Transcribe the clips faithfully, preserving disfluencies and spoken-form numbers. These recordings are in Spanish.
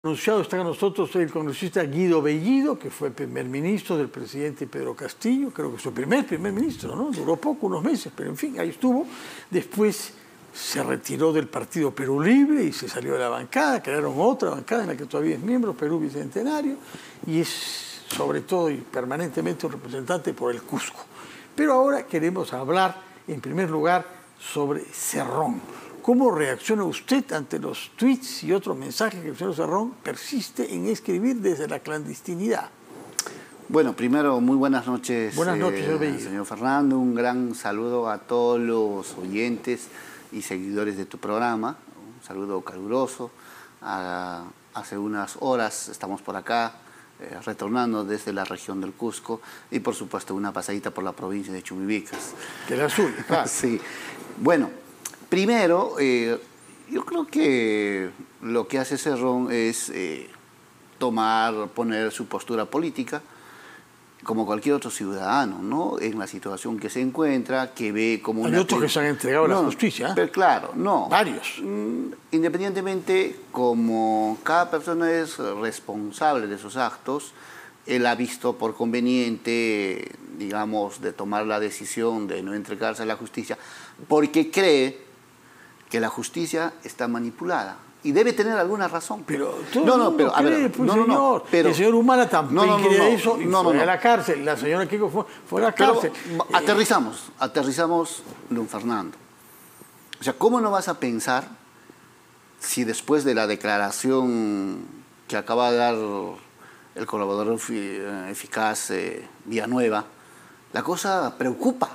Anunciado está con nosotros el congresista Guido Bellido, que fue primer ministro del presidente Pedro Castillo, creo que su primer primer ministro, ¿no? Duró poco, unos meses, pero en fin, ahí estuvo. Después se retiró del partido Perú Libre y se salió de la bancada, crearon otra bancada en la que todavía es miembro, Perú Bicentenario, y es sobre todo y permanentemente un representante por el Cusco. Pero ahora queremos hablar, en primer lugar, sobre Cerrón. ¿Cómo reacciona usted ante los tweets y otros mensajes que el señor Cerrón persiste en escribir desde la clandestinidad? Bueno, primero, muy buenas noches, buenas noches eh, señor Fernando. Un gran saludo a todos los oyentes y seguidores de tu programa. Un saludo caluroso. A, hace unas horas estamos por acá, eh, retornando desde la región del Cusco y, por supuesto, una pasadita por la provincia de Chumibicas. Que la suya, claro. Sí. Bueno. Primero, eh, yo creo que lo que hace Cerrón es eh, tomar, poner su postura política, como cualquier otro ciudadano, ¿no? En la situación que se encuentra, que ve como Hay una... otros que se han entregado no, a la justicia. ¿eh? Pero claro, no. Varios. Independientemente, como cada persona es responsable de sus actos, él ha visto por conveniente, digamos, de tomar la decisión de no entregarse a la justicia, porque cree que la justicia está manipulada y debe tener alguna razón. Pero todo no, el no, mundo pero a cree, ver, pues, no, no, señor. no, pero el señor Humala tampoco no, no, no, cree no, eso y no, fue no, no. a la cárcel. La señora Kiko fue, fue a la pero, cárcel. Aterrizamos, eh, aterrizamos, don Fernando. O sea, ¿cómo no vas a pensar si después de la declaración que acaba de dar el colaborador eficaz eh, Villanueva, la cosa preocupa?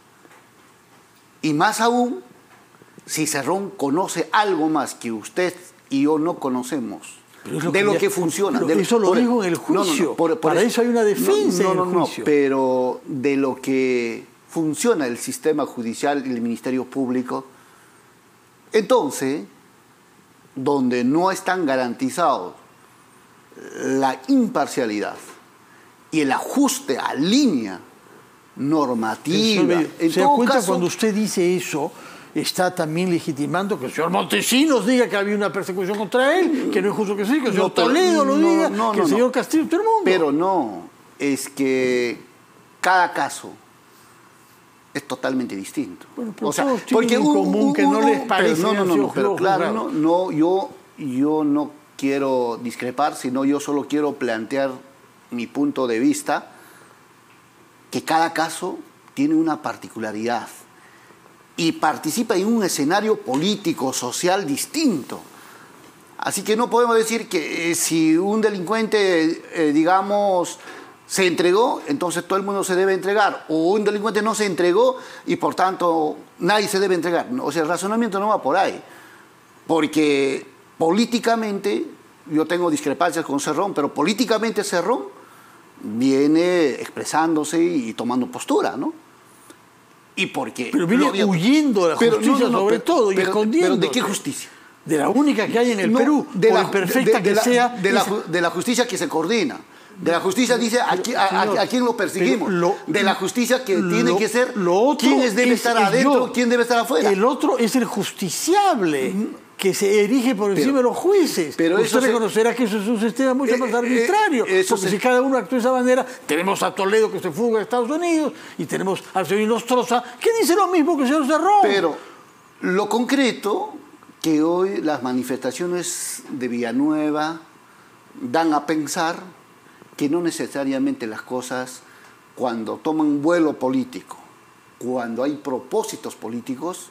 Y más aún, si Cerrón conoce algo más que usted y yo no conocemos lo de que lo ya, que funciona. Pero de, eso lo por, dijo en el juicio. No, no, no, por, por Para eso, eso hay una defensa no, no, en el no, juicio. No, pero de lo que funciona el sistema judicial y el Ministerio Público, entonces, donde no están garantizados la imparcialidad y el ajuste a línea normativa. ¿Se da cuenta caso, cuando usted dice eso? Está también legitimando que el señor Montesinos diga que había una persecución contra él, que no es justo que sí, que el señor no, Toledo lo no, diga, no, que no, el señor no. Castillo, todo el mundo. Pero no, es que cada caso es totalmente distinto. Bueno, pero o sea, todos porque tienen en común uh, que no les parece. Pero no, no, no, no, pero claro, no, no, yo, yo no quiero discrepar, sino yo solo quiero plantear mi punto de vista, que cada caso tiene una particularidad y participa en un escenario político, social distinto. Así que no podemos decir que eh, si un delincuente, eh, digamos, se entregó, entonces todo el mundo se debe entregar, o un delincuente no se entregó y por tanto nadie se debe entregar. O sea, el razonamiento no va por ahí, porque políticamente, yo tengo discrepancias con Cerrón, pero políticamente Cerrón viene expresándose y tomando postura, ¿no? Y porque pero viene lo, huyendo de la justicia, no, no, no, sobre pero, todo y pero, escondiendo. ¿Pero de qué justicia? De la única que hay en el no, Perú, de por la, perfecta de, de, que de sea. La, de, la, de la justicia que se coordina. De la justicia dice a, pero, a, señor, a, a quién lo perseguimos. Lo, de la justicia que lo, tiene que ser lo otro quiénes deben es, estar es adentro, yo. quién debe estar afuera. El otro es el justiciable, mm. que se erige por encima pero, de los jueces. Pero usted eso reconocerá se, que eso es un sistema mucho eh, más arbitrario. Eh, porque se, si cada uno actúa de esa manera, tenemos a Toledo que se fuga a Estados Unidos y tenemos al señor Nostroza que dice lo mismo que el señor Cerrón. Pero lo concreto, que hoy las manifestaciones de Villanueva dan a pensar que no necesariamente las cosas, cuando toman vuelo político, cuando hay propósitos políticos,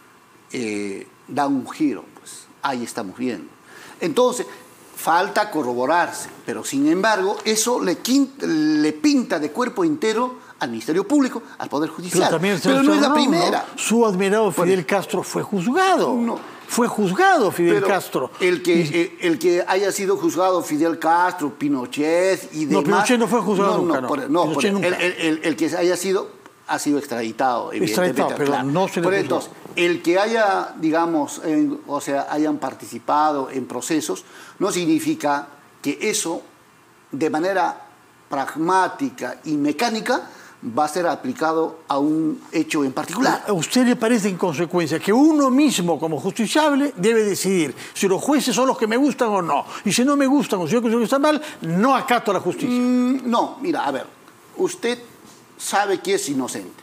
eh, dan un giro, pues ahí estamos viendo. Entonces, falta corroborarse, pero sin embargo, eso le, le pinta de cuerpo entero al Ministerio Público, al Poder Judicial. Pero, también, pero no es la primera. ¿no? Su admirado Fidel bueno, Castro fue juzgado. No. Fue juzgado Fidel pero Castro. El que, y, el, el que haya sido juzgado Fidel Castro, Pinochet y demás... No, Pinochet no fue juzgado no, nunca. No, no, por, no por, nunca. El, el, el, el que haya sido, ha sido extraditado, evidentemente. Extraditado, pero claro. no se le Por juzgó. Entonces, el que haya, digamos, en, o sea, hayan participado en procesos, no significa que eso, de manera pragmática y mecánica, va a ser aplicado a un hecho en particular. ¿A usted le parece en consecuencia que uno mismo como justiciable debe decidir si los jueces son los que me gustan o no? Y si no me gustan o si yo considero que está mal, no acato a la justicia. Mm, no, mira, a ver, usted sabe que es inocente.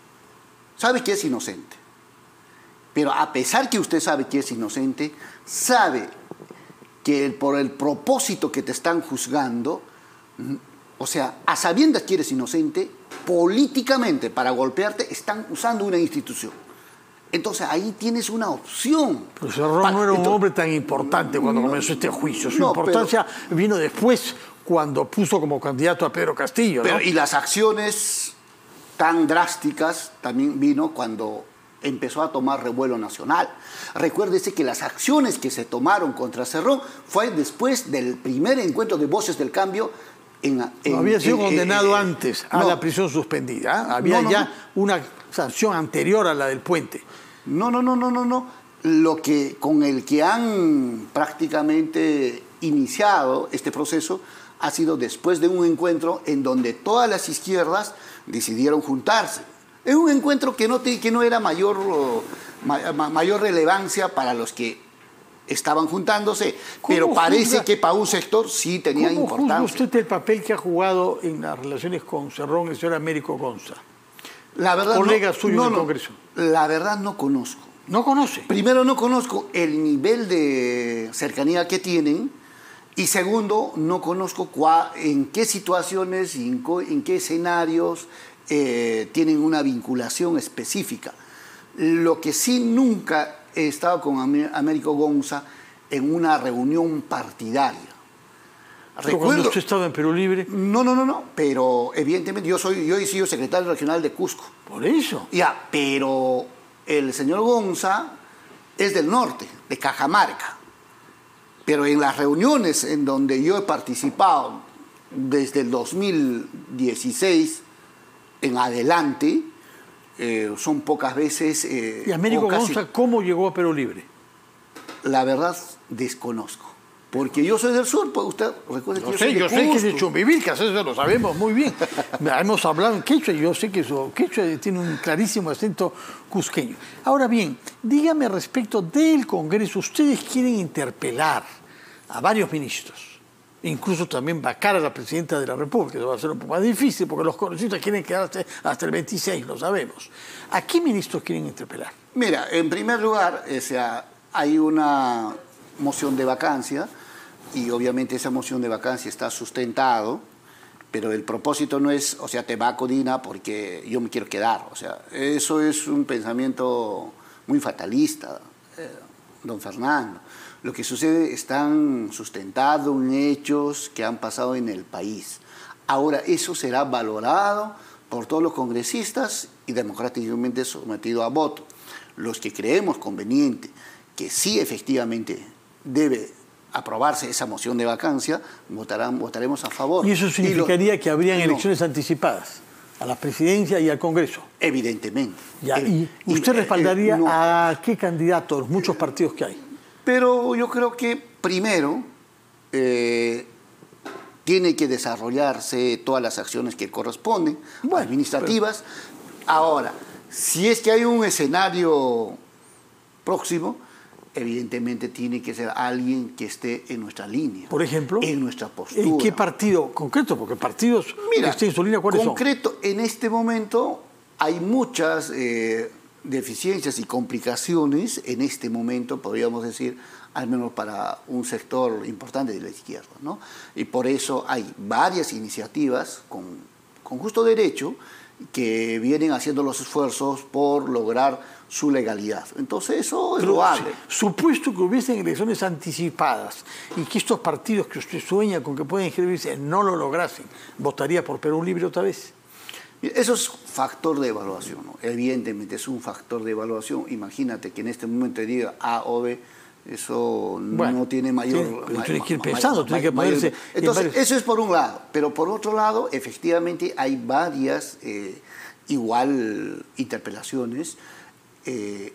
Sabe que es inocente. Pero a pesar que usted sabe que es inocente, sabe que por el propósito que te están juzgando, o sea, a sabiendas que eres inocente, políticamente para golpearte están usando una institución. Entonces ahí tienes una opción. Pero Cerrón no era un Entonces, hombre tan importante cuando no, comenzó este juicio. Su no, importancia pero, vino después, cuando puso como candidato a Pedro Castillo, ¿no? Pero, y las acciones tan drásticas también vino cuando empezó a tomar revuelo nacional. Recuérdese que las acciones que se tomaron contra Cerrón fue después del primer encuentro de Voces del Cambio. En, en, no, había sido en, condenado eh, antes a no, la prisión suspendida. ¿eh? Había no, no, ya no. una sanción anterior a la del puente. No, no, no, no, no, no. Lo que, con el que han prácticamente iniciado este proceso ha sido después de un encuentro en donde todas las izquierdas decidieron juntarse. Es un encuentro que no, te, que no era mayor, ma, mayor relevancia para los que estaban juntándose, pero parece juzga, que para un sector sí tenía ¿cómo importancia. ¿Cómo juzga usted el papel que ha jugado en las relaciones con Cerrón el señor Américo Gonza? La verdad, colega no, suyo no, del no, Congreso. La verdad no conozco. ¿No conoce? Primero, no conozco el nivel de cercanía que tienen, y segundo, no conozco cuá, en qué situaciones y en, en qué escenarios eh, tienen una vinculación específica. Lo que sí nunca he estado con Américo Gonza en una reunión partidaria. Recuerdo, ¿cuando usted estaba en Perú Libre? No, no, no, no, pero evidentemente yo soy, yo he sido secretario regional de Cusco. ¿Por eso? Ya, pero el señor Gonza es del norte, de Cajamarca. Pero en las reuniones en donde yo he participado desde el dos mil dieciséis en adelante, eh, son pocas veces... Eh, ¿Y Américo Gonza cómo llegó a Perú Libre? La verdad, desconozco. Porque yo soy del sur, pues usted recuerda que yo, yo sé, soy de yo Cusco. sé que es de Chumbivilcas, eso lo sabemos muy bien. Hemos hablado en quechua y yo sé que eso, quechua tiene un clarísimo acento cusqueño. Ahora bien, dígame respecto del Congreso, ustedes quieren interpelar a varios ministros, incluso también vacar a la presidenta de la República. Eso va a ser un poco más difícil porque los congresistas quieren quedarse hasta el veintiséis, lo sabemos. ¿A qué ministros quieren interpelar? Mira, en primer lugar, o sea, hay una moción de vacancia y obviamente esa moción de vacancia está sustentado, pero el propósito no es, o sea, te vaco, Dina, porque yo me quiero quedar. O sea, eso es un pensamiento muy fatalista, eh, don Fernando. Lo que sucede están sustentados en hechos que han pasado en el país. Ahora, eso será valorado por todos los congresistas y democráticamente sometido a voto. Los que creemos conveniente que sí efectivamente debe aprobarse esa moción de vacancia, votarán, votaremos a favor. ¿Y eso significaría y lo, que habrían no, elecciones anticipadas a la presidencia y al Congreso? Evidentemente. Ya, ¿y usted y, respaldaría eh, no, a qué candidatos, muchos partidos que hay? Pero yo creo que primero eh, tiene que desarrollarse todas las acciones que corresponden, bueno, administrativas. Pero... Ahora, si es que hay un escenario próximo, evidentemente tiene que ser alguien que esté en nuestra línea. Por ejemplo, en nuestra postura. ¿En qué partido concreto? Porque partidos Mira, que estén en su línea, ¿cuáles concreto, son? En este momento hay muchas eh, deficiencias y complicaciones en este momento, podríamos decir, al menos para un sector importante de la izquierda, ¿no? Y por eso hay varias iniciativas con, con justo derecho que vienen haciendo los esfuerzos por lograr su legalidad. Entonces eso es Pero, loable. Supuesto que hubiesen elecciones anticipadas y que estos partidos que usted sueña con que pueden inscribirse no lo lograsen, ¿votaría por Perú Libre otra vez? Eso es factor de evaluación, ¿no? Evidentemente es un factor de evaluación. Imagínate que en este momento diga A o B, eso bueno, no tiene mayor... Sí, pero ma, tiene que ir ma, pensando, ma, tiene que mayor, ponerse... Entonces, varios... eso es por un lado. Pero por otro lado, efectivamente, hay varias, eh, igual, interpelaciones. Eh,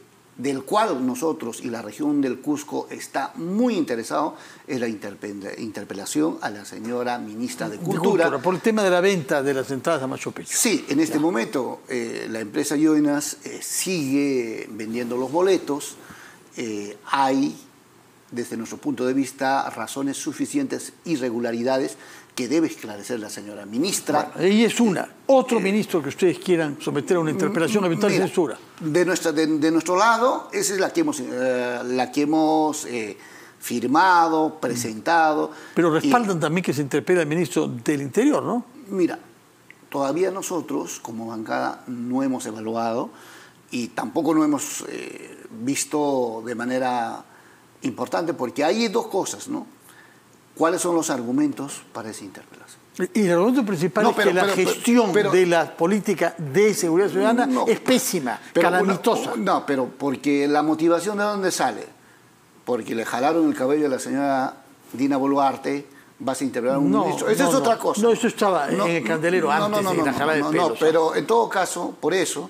del cual nosotros y la región del Cusco está muy interesado, es la interpelación a la señora ministra de Cultura. De Cultura, por el tema de la venta de las entradas a Machu Picchu. Sí, en este ya. momento eh, la empresa Joinas eh, sigue vendiendo los boletos. Eh, hay, desde nuestro punto de vista, razones suficientes, irregularidades que debe esclarecer la señora ministra. Bueno, ella es una. Otro eh, ministro que ustedes quieran someter a una interpelación eventual de censura. De, nuestra, de, de nuestro lado, esa es la que hemos, eh, la que hemos eh, firmado, presentado. Pero respaldan y, también que se interpele al ministro del Interior, ¿no? Mira, todavía nosotros, como bancada, no hemos evaluado y tampoco no hemos eh, visto de manera importante, porque hay dos cosas, ¿no? ¿Cuáles son los argumentos para esa interpelación? Y el argumento principal no, pero, es que la pero, gestión pero, de la política de seguridad ciudadana no, es pésima, pero, calamitosa. Una, no, pero porque la motivación ¿de dónde sale? Porque le jalaron el cabello a la señora Dina Boluarte, vas a interpelar a un no, ministro. Esa no, es otra no. cosa. No, eso estaba no, en el candelero no, antes no, no, de no, la jalada no, de no, pelos. no, pero en todo caso, por eso,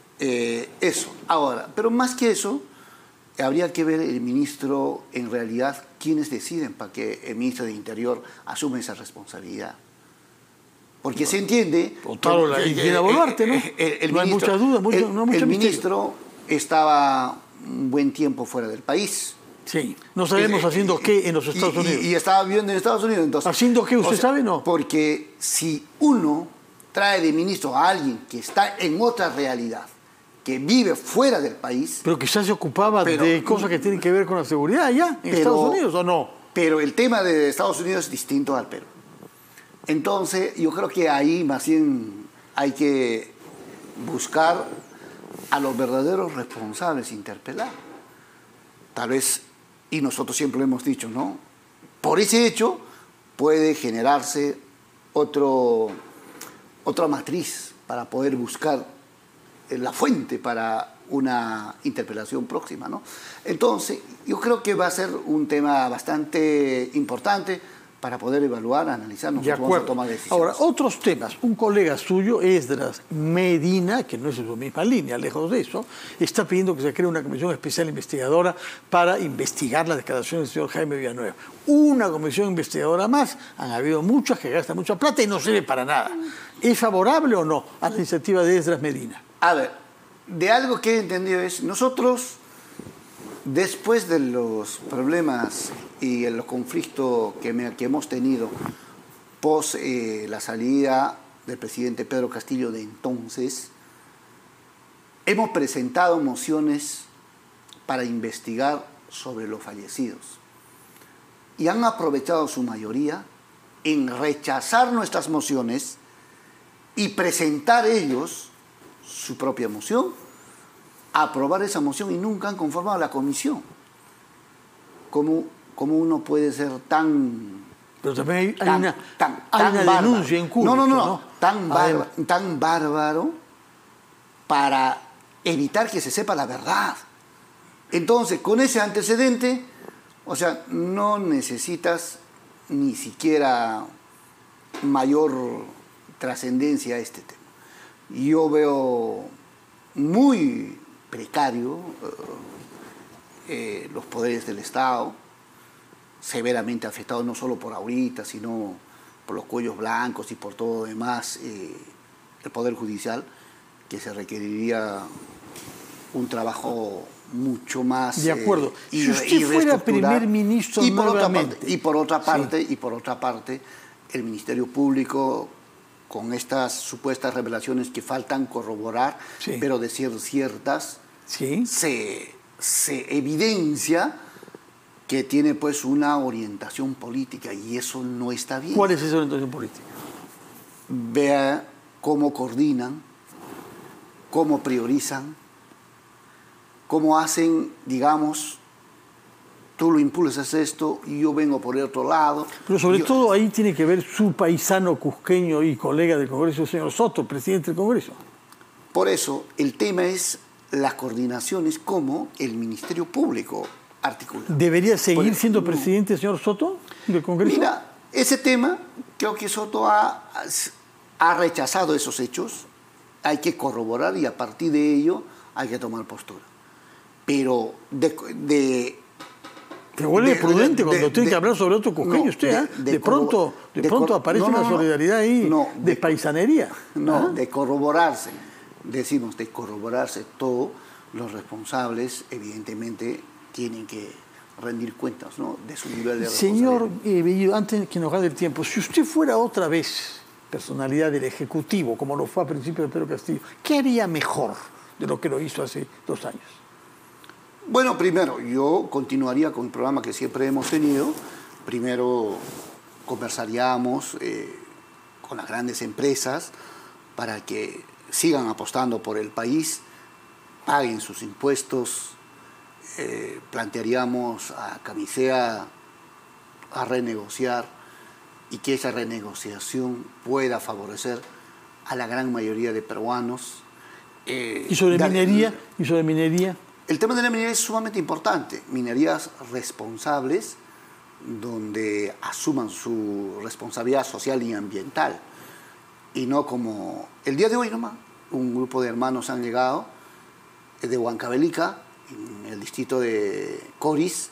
eh, eso. Ahora, pero más que eso, habría que ver el ministro, en realidad, quiénes deciden para que el ministro de Interior asume esa responsabilidad. Porque bueno, se entiende... Claro, la Dina Boluarte, ¿no? El, el, el no ministro, hay muchas dudas, mucho, el, no mucho el misterio. ministro estaba un buen tiempo fuera del país. Sí, no sabemos eh, haciendo eh, qué en los Estados y, Unidos. Y, y estaba viviendo en Estados Unidos. Entonces, ¿haciendo qué? ¿Usted o sea, sabe? No. Porque si uno trae de ministro a alguien que está en otra realidad, que vive fuera del país... Pero quizás se ocupaba pero, de cosas que tienen que ver con la seguridad allá, en pero, Estados Unidos, ¿o no? Pero el tema de Estados Unidos es distinto al Perú. Entonces, yo creo que ahí más bien hay que buscar a los verdaderos responsables, interpelar. Tal vez, y nosotros siempre lo hemos dicho, ¿no? Por ese hecho puede generarse otro, otra matriz para poder buscar la fuente para una interpelación próxima, ¿no? Entonces, yo creo que va a ser un tema bastante importante para poder evaluar, analizar, nosotros vamos a tomar decisiones. Ahora, otros temas. Un colega suyo, Esdras Medina, que no es en su misma línea, lejos de eso, está pidiendo que se cree una comisión especial investigadora para investigar las declaraciones del señor Jaime Villanueva. Una comisión investigadora más, han habido muchas que gastan mucha plata y no sirve para nada. ¿Es favorable o no a la iniciativa de Esdras Medina? A ver, de algo que he entendido es, nosotros, después de los problemas y los conflictos que, me, que hemos tenido pos eh, la salida del presidente Pedro Castillo de entonces, hemos presentado mociones para investigar sobre los fallecidos. Y han aprovechado su mayoría en rechazar nuestras mociones y presentar ellos su propia moción, aprobar esa moción y nunca han conformado la comisión. ¿Cómo, cómo uno puede ser tan... Pero también hay, tan, hay una, tan, hay tan una bárbaro. denuncia en curso, no, no, no, ¿no? Tan, bárbaro, tan bárbaro para evitar que se sepa la verdad. Entonces, con ese antecedente, o sea, no necesitas ni siquiera mayor trascendencia a este tema. Yo veo muy precario eh, eh, los poderes del Estado, severamente afectados no solo por ahorita, sino por los cuellos blancos y por todo lo demás, eh, el Poder Judicial, que se requeriría un trabajo mucho más... De acuerdo. Eh, si usted fuera primer ministro y por nuevamente... Otra parte, y por otra parte, sí. y por otra parte, el Ministerio Público, con estas supuestas revelaciones que faltan corroborar, sí. pero de ser ciertas, sí. se, se evidencia que tiene pues una orientación política y eso no está bien. ¿Cuál es esa orientación política? Vea cómo coordinan, cómo priorizan, cómo hacen, digamos, tú lo impulsas esto y yo vengo por el otro lado. Pero sobre yo... todo ahí tiene que ver su paisano cusqueño y colega del Congreso, el señor Soto, presidente del Congreso. Por eso el tema es las coordinaciones como el Ministerio Público articula. ¿Debería seguir Por... siendo presidente el señor Soto del Congreso? Mira, ese tema, creo que Soto ha, ha rechazado esos hechos, hay que corroborar y a partir de ello hay que tomar postura. pero de... de Se vuelve de, prudente de, cuando de, tiene de, que hablar sobre otro cusqueño, no, usted, de, ¿eh? de, de pronto, de de pronto aparece no, no, una no, solidaridad ahí no, de, de paisanería. No, ¿Ah? de corroborarse, decimos, de corroborarse todo, los responsables evidentemente tienen que rendir cuentas, ¿no?, de su nivel de responsabilidad. Señor eh, Bellido, antes que nos gane el tiempo, si usted fuera otra vez personalidad del Ejecutivo, como lo fue a principios de Pedro Castillo, ¿qué haría mejor de lo que lo hizo hace dos años? Bueno, primero, yo continuaría con el programa que siempre hemos tenido. Primero, conversaríamos eh, con las grandes empresas para que sigan apostando por el país, paguen sus impuestos. Eh, plantearíamos a Camisea a renegociar y que esa renegociación pueda favorecer a la gran mayoría de peruanos. Eh, ¿Y sobre minería? ¿Y sobre minería? El tema de la minería es sumamente importante. Minerías responsables, donde asuman su responsabilidad social y ambiental. Y no como el día de hoy nomás, un grupo de hermanos han llegado de Huancavelica, en el distrito de Coris,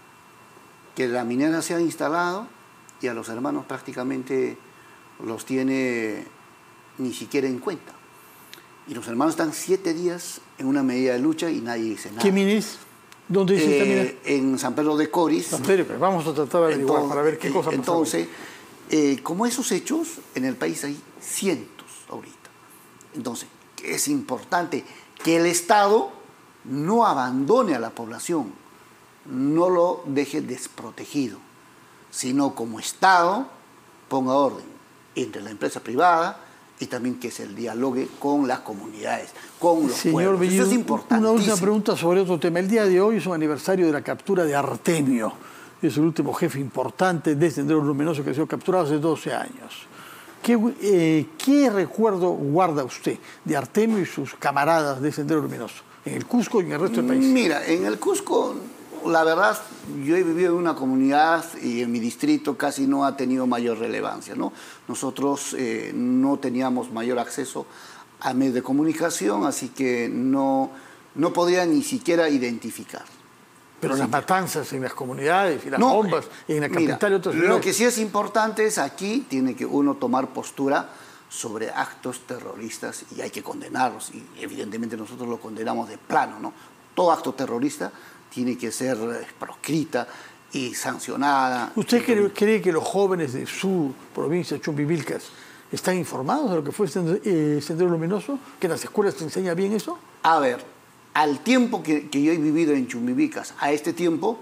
que la minera se ha instalado y a los hermanos prácticamente los tiene ni siquiera en cuenta. Y los hermanos están siete días en una medida de lucha y nadie dice nada. ¿Qué mina es? ¿Dónde dice esta mina? Eh, en San Pedro de Coris. San Pedro, pero vamos a tratar de averiguar entonces, para ver qué cosa pasa. Entonces, eh, como esos hechos, en el país hay cientos ahorita. Entonces, es importante que el Estado no abandone a la población, no lo deje desprotegido, sino como Estado ponga orden entre la empresa privada y también que se dialogue con las comunidades, con los Señor pueblos. Bellido, eso es importantísimo. Una última pregunta sobre otro tema. El día de hoy es un aniversario de la captura de Artemio, es el último jefe importante de Sendero Luminoso que ha sido capturado hace doce años. ¿Qué, eh, ¿Qué recuerdo guarda usted de Artemio y sus camaradas de Sendero Luminoso en el Cusco y en el resto del país? Mira, en el Cusco, la verdad, yo he vivido en una comunidad y en mi distrito casi no ha tenido mayor relevancia, ¿no? Nosotros eh, no teníamos mayor acceso a medios de comunicación, así que no, no podía ni siquiera identificar. Pero las matanzas en las comunidades y las no, bombas en la capital mira, y otras ciudades. Lo que sí es importante es aquí tiene que uno tomar postura sobre actos terroristas y hay que condenarlos. Y evidentemente nosotros lo condenamos de plano, ¿no? Todo acto terrorista tiene que ser proscrita y sancionada. ¿Usted cree, cree que los jóvenes de su provincia, Chumbivilcas, están informados de lo que fue eh, Sendero Luminoso? ¿Que en las escuelas te enseña bien eso? A ver, al tiempo que, que yo he vivido en Chumbivilcas, a este tiempo,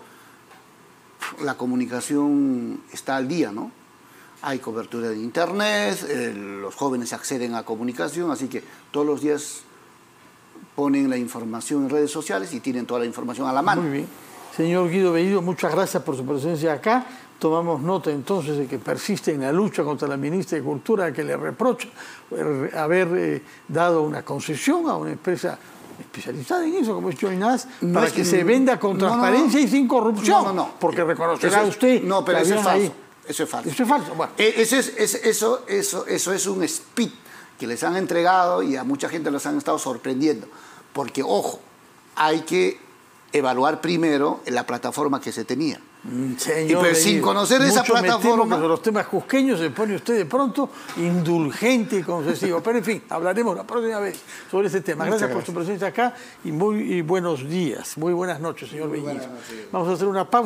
la comunicación está al día, ¿no? Hay cobertura de internet, eh, los jóvenes acceden a comunicación, así que todos los días ponen la información en redes sociales y tienen toda la información a la mano. Muy bien. Señor Guido Bellido, muchas gracias por su presencia acá. Tomamos nota entonces de que persiste en la lucha contra la ministra de Cultura, que le reprocha haber eh, dado una concesión a una empresa especializada en eso, como es Joy Nas, no para es, que se venda con no, transparencia no, no. y sin corrupción. No, no, no. Porque reconocerá eso es, usted... No, pero eso es falso. Ahí. Eso es falso. Eso es falso. Bueno. Eso es, es, eso, eso, eso es un speed que les han entregado y a mucha gente les han estado sorprendiendo. Porque, ojo, hay que evaluar primero la plataforma que se tenía. Señor, y pues, sin conocer esa plataforma... Que los temas cusqueños se pone usted de pronto indulgente y concesivo. Pero en fin, hablaremos la próxima vez sobre ese tema. Gracias, gracias por su presencia acá y muy y buenos días. Muy buenas noches, señor Bellido. Vamos a hacer una pausa.